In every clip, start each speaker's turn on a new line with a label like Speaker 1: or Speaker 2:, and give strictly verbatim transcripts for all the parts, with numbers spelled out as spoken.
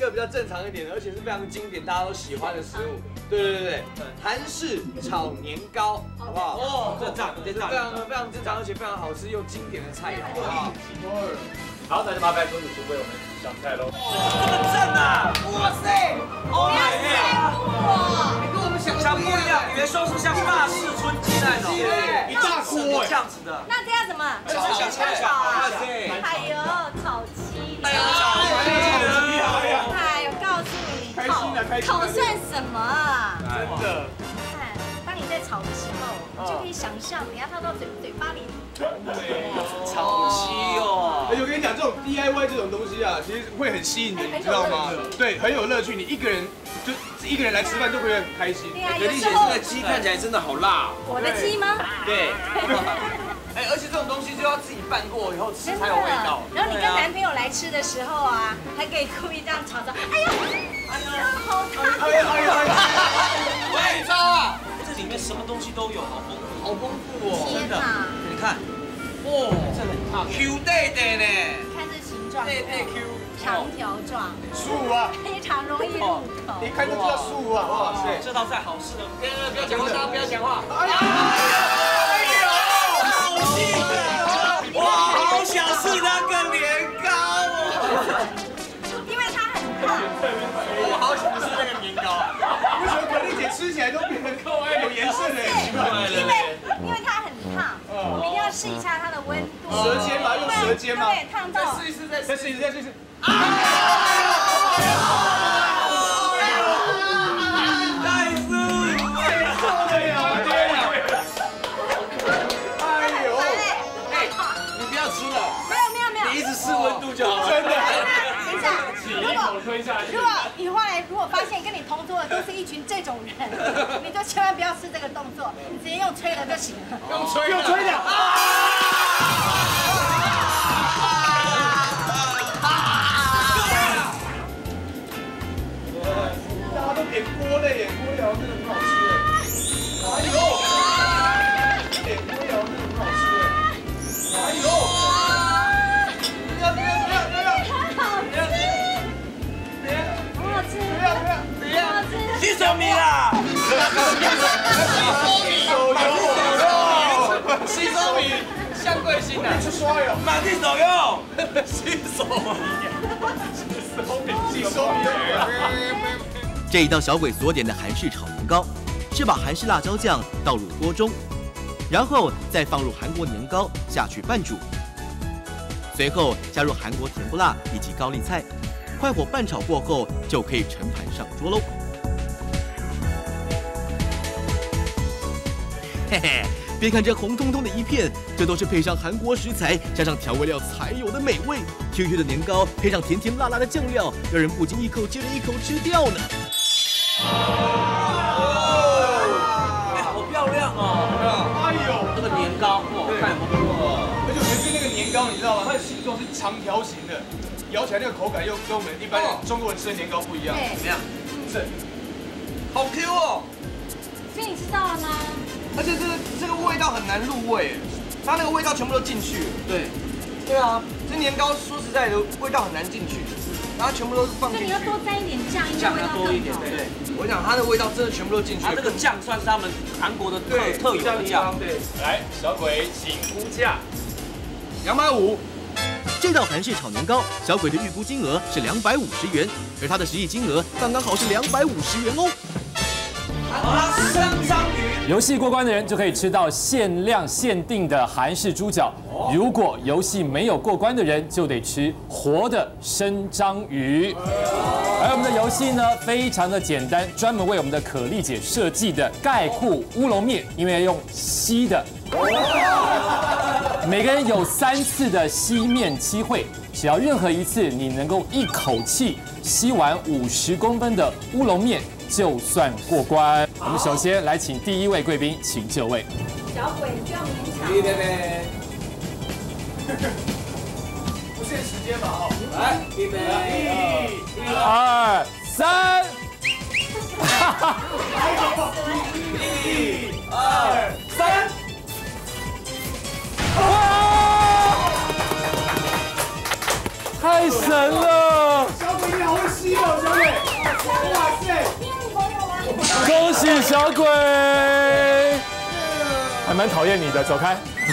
Speaker 1: 个比较正常一点的，而且是非常经典，大家都喜欢的食物。对对对对，韩式炒年糕，好不好？哦，这赞，这非常非常正常，而且非常好吃又经典的菜，好不好？
Speaker 2: 好，那就麻烦公主去为我们上菜喽。
Speaker 1: 这么正啊！哇塞 ！Oh my god！ 你跟我们想象不一样，以为说是像法式春鸡那种，一大锅这样子的。
Speaker 3: 那这要怎么？炒炒炒啊！哎呦，炒鸡！哎呦，
Speaker 1: 炒鸡！
Speaker 3: 哎呦，告诉你，烤烤算什么啊？
Speaker 1: 真的。
Speaker 3: 看，当你在炒的时候，你就可以想象你要套到嘴嘴巴里。
Speaker 1: 炒鸡哦！
Speaker 4: 而且我跟你讲，这种 D I Y 这种东西啊，其实会很吸引人，你知道吗？对，很有乐趣。你一个人就一个人来吃饭都会很开心。
Speaker 3: 对啊，
Speaker 1: 可丽姐这个鸡看起来真的好辣。
Speaker 3: 我的鸡吗？
Speaker 1: 对。哎，而且这种东西就要自己拌过以后吃才有味道。
Speaker 3: 然后你跟男朋友来吃的时候啊，还可以故意这样炒炒。哎呀，哎呀，好烫！
Speaker 1: 哎呀哎呀哎呀！喂，招啊！这里面什么东西都有，好丰富，好丰富哦！
Speaker 3: 天哪！
Speaker 1: 你看，哇，这很烫 ，Q 弟弟呢？
Speaker 3: 你看这形状，
Speaker 1: 对对 Q，
Speaker 3: 长条状，
Speaker 4: 素啊，
Speaker 3: 非常容易入口。
Speaker 4: 一看就知道素啊！哇塞，
Speaker 1: 这道菜好适合。不要不要讲话，大家不要讲话。
Speaker 4: 哎呀！
Speaker 1: 哇，好想吃那个年糕哦！
Speaker 3: 因为它很烫。
Speaker 1: 我好想吃那个年糕啊！
Speaker 4: 为什么可丽姐吃起来都变成有颜色的？奇怪了。
Speaker 3: 因为因为它很烫，我们一定要试一下它的温度。
Speaker 4: 舌尖吗？用舌尖吗？
Speaker 3: 对，烫到。
Speaker 1: 再试一次，再
Speaker 4: 再试一次，再试一次。
Speaker 1: 太舒服了呀！天啊！哎呦！哎，你不要吃了。
Speaker 3: 没有没有没有。
Speaker 1: 你一直试温度就好了。
Speaker 4: 真的。
Speaker 3: 等一下，如果如果以后来如果发现跟你同桌的都是一群这种人，你就千万不要试这个动作，你直接用吹的就行了。
Speaker 1: 用吹，
Speaker 4: 用吹的。大家都点锅类耶，锅类好像真的很好吃哎。哎呦！点锅类好像真的很好吃哎。哎呦！不要不要不要不要！
Speaker 3: 很好吃，很好吃，
Speaker 4: 不要不要！
Speaker 1: 怎样？
Speaker 3: 好吃。
Speaker 1: 洗手米啦！洗手米，像贵姓的？
Speaker 4: 去刷哟！
Speaker 1: 满地手用，洗手米，
Speaker 4: 洗手米。
Speaker 5: 这一道小鬼所点的韩式炒年糕，是把韩式辣椒酱倒入锅中，然后再放入韩国年糕下去拌煮，随后加入韩国甜不辣以及高丽菜，快火拌炒过后就可以盛盘上桌喽。嘿嘿，别看这红彤彤的一片，这都是配上韩国食材加上调味料才有的美味。Q Q 的年糕配上甜甜辣辣的酱料，让人不禁一口接着一口吃掉呢。
Speaker 1: 哎，好漂亮哦！
Speaker 4: 哎呦，
Speaker 1: 这个年糕，哇，看不错。
Speaker 4: 而且我觉得那个年糕，你知道吗？它的形状是长条形的，咬起来那个口感又跟我们一般中国人吃的年糕不一样。
Speaker 3: 对，
Speaker 1: 怎么样？
Speaker 4: 是，
Speaker 1: 好 Q 哦！
Speaker 3: 所以你知道了吗？
Speaker 1: 而且这个这个味道很难入味，它那个味道全部都进去。对，对啊，这年糕说实在的，味道很难进去，然后全部都是放进去。
Speaker 3: 所以你要多沾一点酱，应该
Speaker 1: 酱
Speaker 3: 味道更好。
Speaker 1: 要多一点，对。我讲它的味道真的全部都进去。它这个酱算是他们韩国的特特有的酱。对，
Speaker 2: 来，小鬼请估价，
Speaker 1: 两百五。
Speaker 5: 这道韩式炒年糕，小鬼的预估金额是两百五十元，而他的实际金额刚刚好是两百五十元哦。
Speaker 1: 啊，生章鱼。
Speaker 6: 游戏过关的人就可以吃到限量限定的韩式猪脚，如果游戏没有过关的人，就得吃活的生章鱼。而我们的游戏呢，非常的简单，专门为我们的可丽姐设计的盖库乌龙面，因为要用吸的，每个人有三次的吸面机会，只要任何一次你能够一口气吸完五十公分的乌龙面，就算过关。我们首先来请第一位贵宾，请就位。
Speaker 3: 小鬼不要勉强。
Speaker 1: 预备，
Speaker 4: 不限时间嘛哈。
Speaker 1: 来，预备，
Speaker 6: 一、二、三。
Speaker 1: 一、二、三。
Speaker 6: 哇！太神了！
Speaker 4: 小鬼你好会吸哦！
Speaker 6: 气小鬼，还蛮讨厌你的，走开。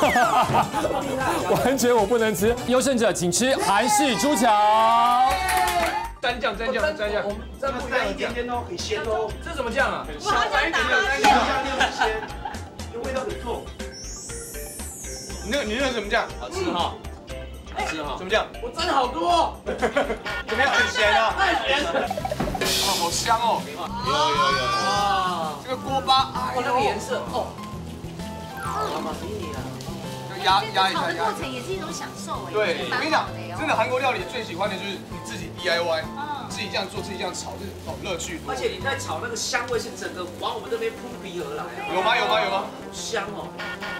Speaker 6: 完全我不能吃，优胜者请吃韩式猪脚。
Speaker 1: 蘸酱，蘸酱，蘸酱，我们蘸不一样的酱，
Speaker 4: 很鲜哦。
Speaker 1: 这什么酱啊？
Speaker 3: 我好想打哈欠。
Speaker 4: 很鲜，这味道很重。
Speaker 1: 你那个，你那个什么酱？好吃哈，好吃哈。什么酱？我蘸好多。
Speaker 4: 怎么样？很咸啊。
Speaker 1: 太咸。哇，好香哦！有有有。哇，这个锅巴，哦，那个颜色，哦。妈妈给你了。压压一下，压。
Speaker 3: 炒的过程也是一种享受哎。
Speaker 1: 对，我跟你讲，真的韩国料理最喜欢的就是你自己 D I Y， 自己这样做，自己这样炒，是哦乐趣。
Speaker 7: 而且你在炒那个香味是整个往我们这边扑鼻而来。
Speaker 1: 有吗？有吗？有吗？
Speaker 7: 好香哦！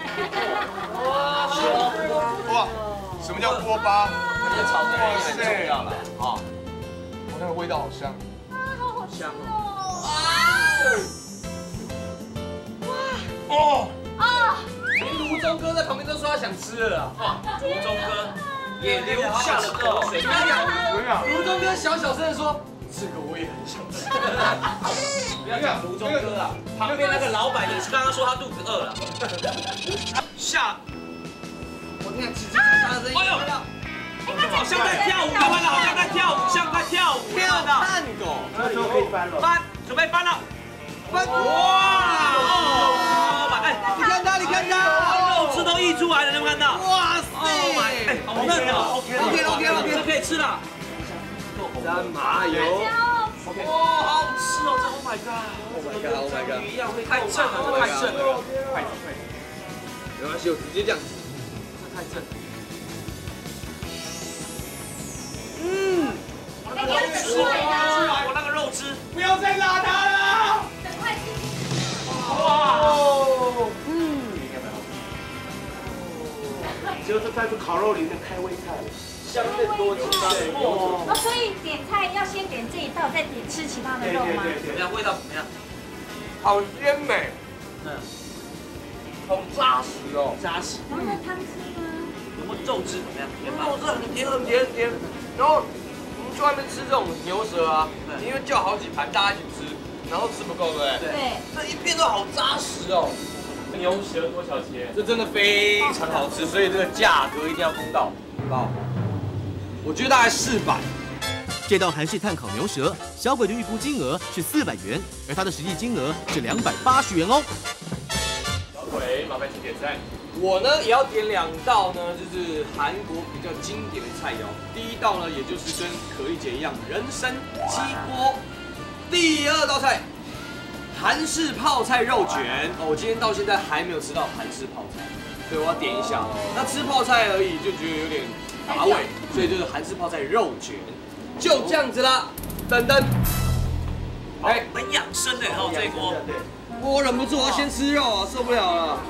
Speaker 1: 哇，哇，什么叫锅巴？
Speaker 7: 这炒的也很重要了啊！
Speaker 1: 哦，那个味道好香。
Speaker 3: 啊，好好
Speaker 7: 香
Speaker 3: 哦。
Speaker 1: 哦。
Speaker 3: 啊！
Speaker 1: 连卢中哥在旁边都说他想吃了啊！
Speaker 7: 吴中哥也流下了口水。
Speaker 1: 我跟你讲，卢中哥小小声的说：“这个我也很想吃。”
Speaker 7: 不要讲吴中哥啊，旁边那个老板也是刚刚说他肚子饿了。
Speaker 1: 下，我听叽叽喳喳的声音。哎呦！
Speaker 7: 好像在跳舞，看到好像在跳舞，像在跳舞。
Speaker 1: 跳探狗，
Speaker 4: 这时候可以翻了。
Speaker 7: 翻，准备翻了。
Speaker 1: 翻！哇！
Speaker 7: 哦，哎，
Speaker 1: 你看他，你看他，
Speaker 7: 肉汁都溢出来了，有没有看到？
Speaker 1: 哇塞！
Speaker 7: 哎，好嫩哦
Speaker 1: OK OK OK，
Speaker 7: 这可以吃了。
Speaker 1: 沾麻油。
Speaker 7: 哇，好好吃哦！这 Oh my God！Oh
Speaker 1: my God！Oh my God！
Speaker 7: 鱼一样会太正了，这太正了。快快，
Speaker 1: 没关系，我直接这样。
Speaker 7: 这太正了。
Speaker 1: 嗯，
Speaker 7: 我那个肉汁，我那个肉汁，
Speaker 1: 不要再拉他了。
Speaker 3: 赶快吃。
Speaker 1: 哇！嗯。
Speaker 4: 结果这菜是烤肉里面开胃菜，
Speaker 7: 香更多汁
Speaker 3: 哦，所以点菜要先点这一道，再点吃其他的肉吗？
Speaker 7: 怎么样？味道怎么样？
Speaker 1: 好鲜美，
Speaker 7: 嗯，
Speaker 1: 好扎实哦，
Speaker 7: 扎实。
Speaker 3: 然后呢，汤汁呢？
Speaker 7: 有没有肉汁怎么样？甜吗？
Speaker 1: 肉质很甜很甜很甜。然后我们去外面吃这种牛舌啊，因为叫好几盘大家一起吃，然后吃不够，对不对？
Speaker 3: 对。
Speaker 1: 这一片都好扎实哦。
Speaker 2: 牛舌多少钱？
Speaker 1: 这真的非常好吃，所以这个价格一定要公道，好不好？我觉得大概四百。
Speaker 5: 这道韩式炭烤牛舌，小鬼的预估金额是四百元，而他的实际金额是两百八十元哦。
Speaker 2: 小鬼，麻烦请点菜。
Speaker 1: 我呢也要点两道呢，就是韩国比较经典的菜肴。第一道呢，也就是跟可丽姐一样，人参鸡锅。第二道菜，韩式泡菜肉卷。哦，我今天到现在还没有吃到韩式泡菜，所以我要点一下。那吃泡菜而已就觉得有点乏味，所以就是韩式泡菜肉卷，就这样子啦。等等，
Speaker 7: 哎，很养生的哦，这一锅。
Speaker 1: 我忍不住，我要先吃肉啊，受不了了。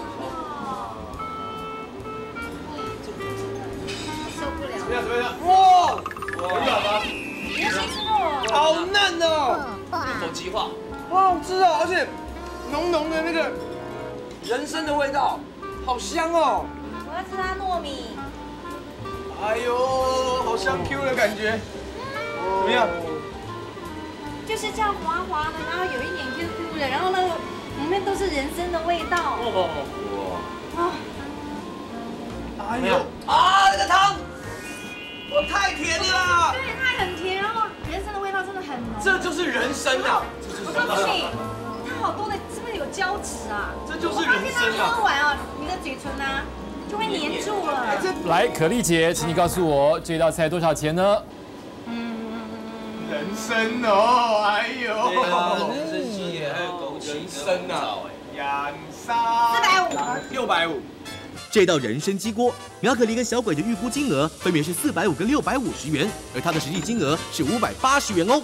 Speaker 3: 受不了。
Speaker 1: 怎么样？怎么样？哇！
Speaker 2: 很软吗？
Speaker 3: 你要先吃肉。
Speaker 1: 好嫩哦！
Speaker 7: 一口即化。
Speaker 1: 好好吃哦，而且浓浓的那个人参的味道，好香哦！
Speaker 3: 我要吃它糯米。
Speaker 1: 哎呦，好香 Q 的感觉，怎么样？
Speaker 3: 就是这样滑滑的，然后有一点 Q Q 的，然后那个里面都是人参的味道。
Speaker 7: 哦，
Speaker 3: 啊！
Speaker 1: 哎呦啊，那个汤，我太甜了，
Speaker 3: 对，它很甜，然后人参的味道真的很浓。
Speaker 1: 这就是人参啊！
Speaker 3: 我告诉你，它好多的，是不是有胶质啊？
Speaker 1: 这就是人
Speaker 3: 我发现
Speaker 1: 参啊！
Speaker 3: 它喝完啊，你的嘴唇啊就会粘住了。
Speaker 6: 来，可丽姐，请你告诉我这道菜多少钱呢？
Speaker 4: 人参哦，哎呦，
Speaker 7: 人参鸡也还有枸杞、
Speaker 1: 人参啊，
Speaker 4: 养沙
Speaker 3: 四百五，
Speaker 1: 六百五。
Speaker 5: 这道人参鸡锅，苗可丽跟小鬼的预估金额分别是四百五跟六百五十元，而他的实际金额是五百八十元哦。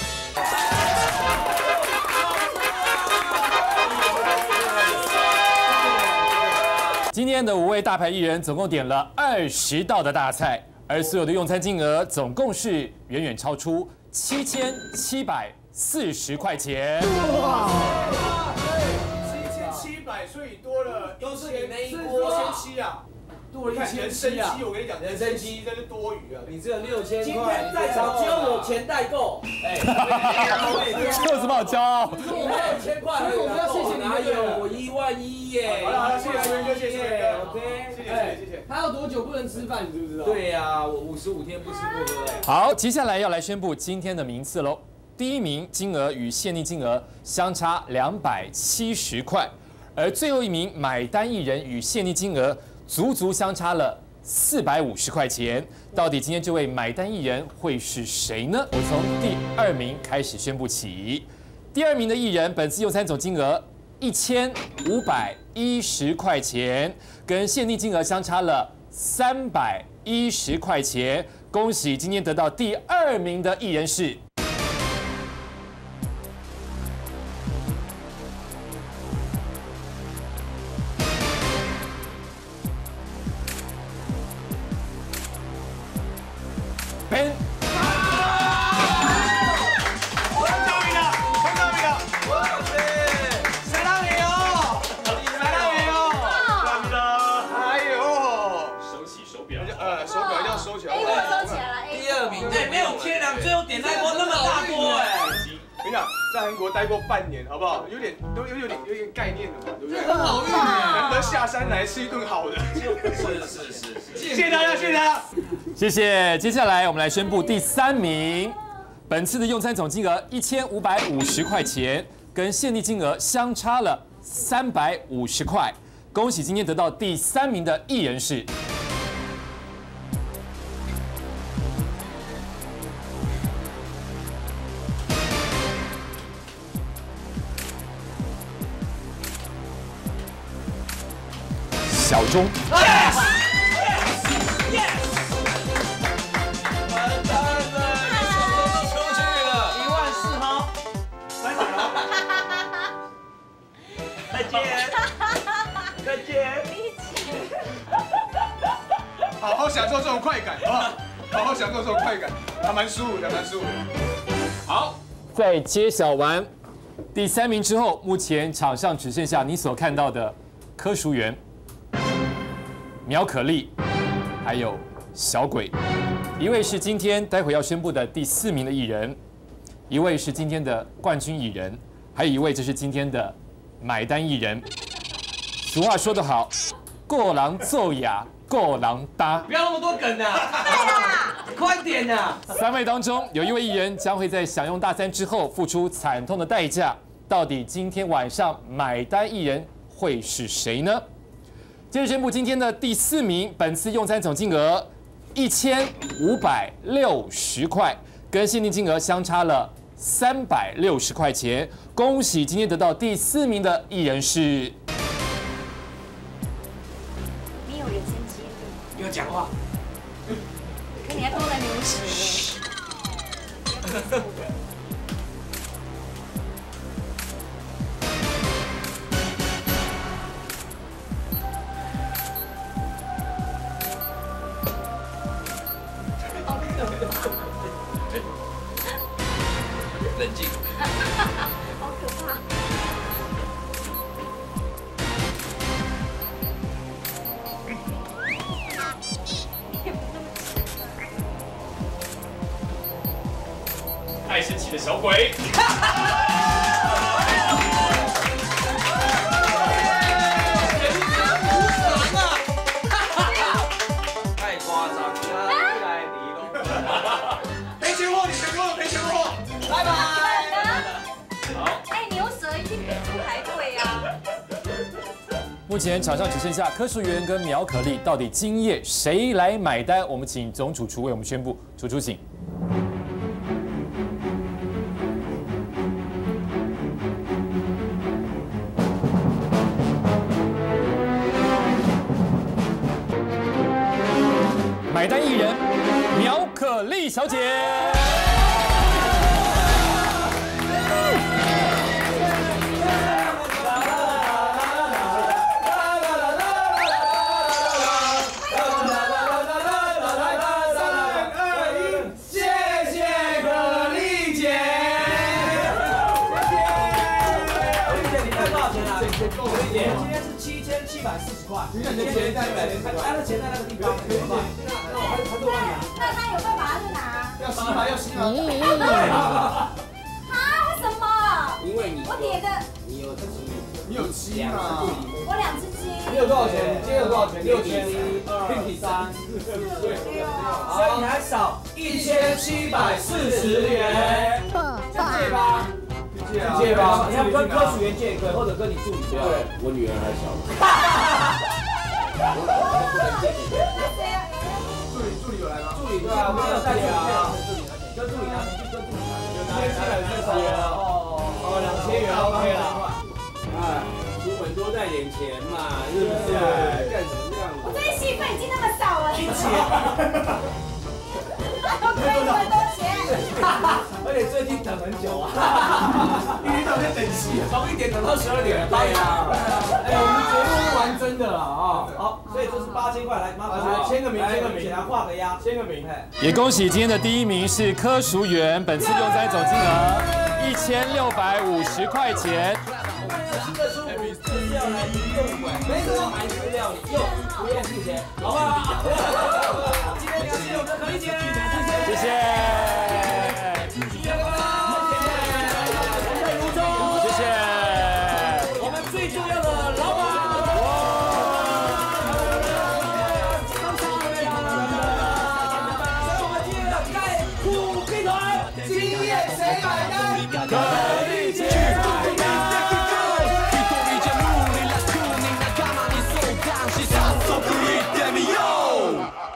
Speaker 6: 今天的五位大牌艺人总共点了二十道的大菜，而所有的用餐金额总共是远远超出七千七百四十块钱。
Speaker 4: 哇！七千七百，所以多了，都是你那一锅千七啊。
Speaker 7: 多了一千
Speaker 4: 人参
Speaker 7: 七啊！
Speaker 4: 鸡，我跟你讲，
Speaker 7: 人参鸡
Speaker 4: 这是多余啊！
Speaker 7: 你只有六千块，
Speaker 8: 今天在场只有我钱代购，
Speaker 7: 哎，
Speaker 6: 这有什么好骄傲？
Speaker 8: 我六千块而已，
Speaker 7: 我们要谢谢你
Speaker 8: 哪有我一万一耶？
Speaker 4: 好了好了，谢谢苏元哥，谢谢苏元哥
Speaker 8: ，OK，
Speaker 4: 谢谢谢谢谢谢。
Speaker 7: 他要多久不能吃饭，你知不知道？
Speaker 8: 对呀，我五十五天不吃不喝哎。
Speaker 6: 好，接下来要来宣布今天的名次喽。第一名金额与限定金额相差两百七十块，而最后一名买单艺人与限定金额足足相差了四百五十块钱。到底今天这位买单艺人会是谁呢？我从第二名开始宣布起。第二名的艺人本次用餐总金额一千五百一十块钱，跟限定金额相差了三百一十块钱。恭喜今天得到第二名的艺人是。Ben，
Speaker 4: 终于了，终于了！谁让你哦？谁让你哦？真的！哎呦，
Speaker 2: 收起手表，
Speaker 4: 呃，手表一定要收起来。
Speaker 3: A 锅收起来了，A
Speaker 7: 第二名，
Speaker 8: 哎，没有天良，最后点那锅那么大锅哎。
Speaker 4: 我跟你讲，在韩国待过半年，好不好？有点都有有点有点概念的嘛，对不对？
Speaker 7: 很好运哎。
Speaker 4: 难得下山来吃一顿好的。
Speaker 8: 是是是，
Speaker 4: 谢谢大家，谢谢大家。
Speaker 6: 谢谢。接下来我们来宣布第三名，本次的用餐总金额一千五百五十块钱，跟限定金额相差了三百五十块。恭喜今天得到第三名的艺人是。小钟。
Speaker 8: Yes，
Speaker 7: 完蛋了，你什么都出去了，
Speaker 8: 一万四哈，再见，再见。
Speaker 4: 好好享受这种快感，好不好？好好享受这种快感，还蛮舒服的，蛮舒服的。
Speaker 6: 好，在揭晓完第三名之后，目前场上只剩下你所看到的柯淑媛、苗可丽，还有小鬼。一位是今天待会要宣布的第四名的艺人，一位是今天的冠军艺人，还有一位就是今天的买单艺人。俗话说得好，过狼奏哑，过狼搭。
Speaker 7: 不要那么多梗啊！快点啊！
Speaker 6: 三位当中有一位艺人将会在享用大餐之后付出惨痛的代价，到底今天晚上买单艺人会是谁呢？接着宣布今天的第四名，本次用餐总金额一千五百六十块，跟限定金额相差了三百六十块钱。恭喜今天得到第四名的艺人是。
Speaker 3: 你有人生机，
Speaker 7: 不要讲话。
Speaker 3: 可你还多了牛屎。
Speaker 7: 冷静。
Speaker 3: 好可怕。
Speaker 2: 爱生气的小鬼。
Speaker 7: 太夸张了，不来你喽。
Speaker 4: 赔钱货，你成功了，赔钱货，拜拜。
Speaker 3: 哎，牛舌一定比猪排贵呀。
Speaker 6: 目前场上只剩下柯淑媛跟苗可丽，到底今夜谁来买单？我们请总主厨为我们宣布，主厨请。买单艺人苗可丽小姐。
Speaker 8: 今天是七
Speaker 7: 千七百四十块。
Speaker 4: 你看你的钱在哪里？
Speaker 7: 他的钱在那个地方，怎么办？那我还还是我拿。
Speaker 3: 那他有办法他就拿。
Speaker 4: 要吸吗？要吸吗？
Speaker 3: 啊？为什么？
Speaker 8: 因为你
Speaker 3: 我点的，
Speaker 8: 你有自己
Speaker 4: 你有鸡吗？
Speaker 3: 我两只鸡。
Speaker 7: 你有多少钱？今天有多少钱？六千二、三、四、
Speaker 3: 六，
Speaker 7: 所以你还少一千七百四十元。借吧，借吧，你要跟科属员借也可以，或者跟你助理借。对，
Speaker 8: 我女儿还小。
Speaker 4: 助理助理有来吗？
Speaker 7: 助理对啊，我们有带助理啊，跟助理拿，跟助理拿，就拿七百四十元哦，哦，两千元 OK 了。
Speaker 8: 哎，出门多带点钱嘛，是不是？干什么这样子？
Speaker 3: 我这些戏费已经那么少了，
Speaker 7: 一起，
Speaker 3: 还要亏那么多钱。
Speaker 7: 而且最近等很久啊，一天到晚等戏，从一点等到十二点。对呀，哎，我们节目是玩真的了啊！好，所以这是八千块，来，麻烦来签个名，签个名，给他画个押，签个名。
Speaker 6: 也恭喜今天的第一名是柯淑媛，本次用餐总金额一千六百五十块钱。
Speaker 7: 新的书就是要来用，没什么买资料你用，不用付钱，好不好？今天感谢我们的可丽姐，谢谢。谢谢，我们最重要的老板，所以我们今天的盖虎兵团，今夜谁买单？